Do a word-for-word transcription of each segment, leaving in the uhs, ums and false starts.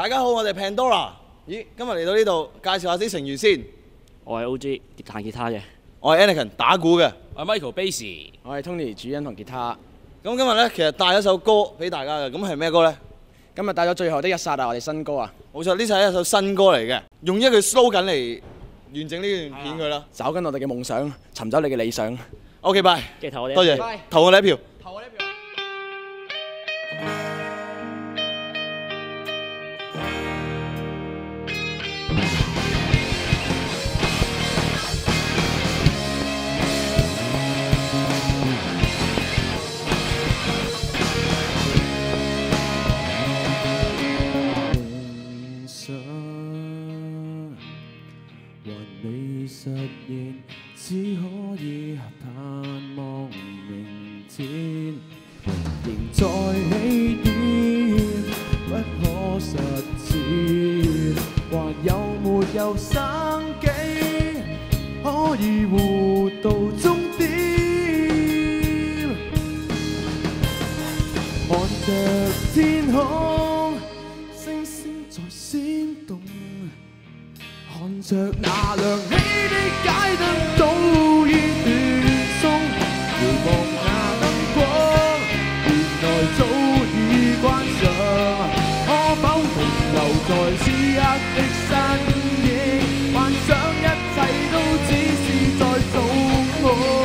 大家好，我哋 Pandora。咦，今日嚟到呢度，介紹下啲成員先。 我係 O G 彈吉他嘅， 我係 Anakin 打鼓嘅。 我係 Michael Bass， 我係 Tony 主音同吉他。 咁今日咧，其實帶咗首歌俾大家嘅，咁係咩歌咧？ 今日帶咗《最後的一剎》啊，我哋新歌啊。 冇錯，呢就係一首新歌嚟嘅，用一句 slogan 嚟完整呢段片佢啦。 找緊我哋嘅夢想，尋找你嘅理想。 OK， 拜。 記得投我哋多謝，投我哋一票。 投我呢票。 還未實現，只可以盼望明天，仍在起點，不可實踐。還有沒有生機，可以活到終點？看着天空，星星在閃動。看着那亮起的街燈早已斷送，回望那燈光，原來早已關上。可否停留在此刻的身影，幻想一切都只是在做夢。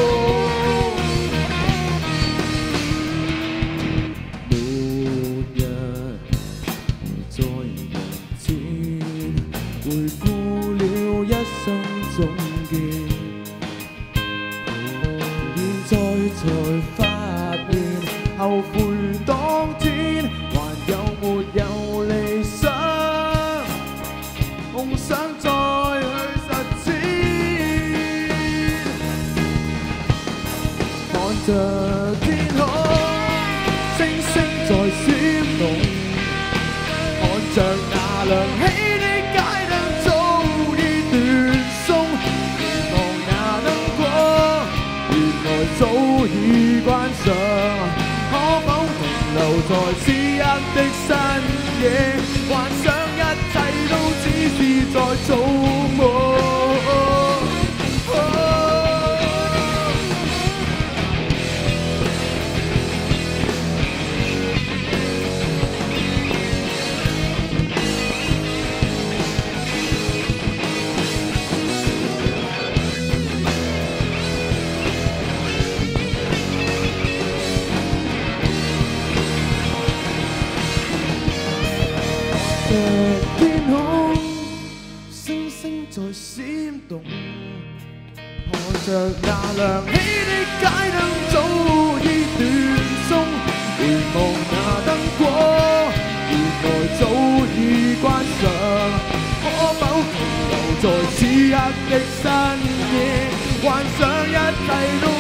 末日在眼前，回顧了一生總結，現在才發現後悔當天，還有沒有理想？夢想再去實踐，看着天空，星星在閃動，看着那亮起。早已關上，可否停留在此刻的身影，幻想一切都只是在做夢。天空，星星在閃動，看着那亮起的街燈早已斷送，回望那燈光，原來早已關上。可否停留在此刻的身影，幻想一切都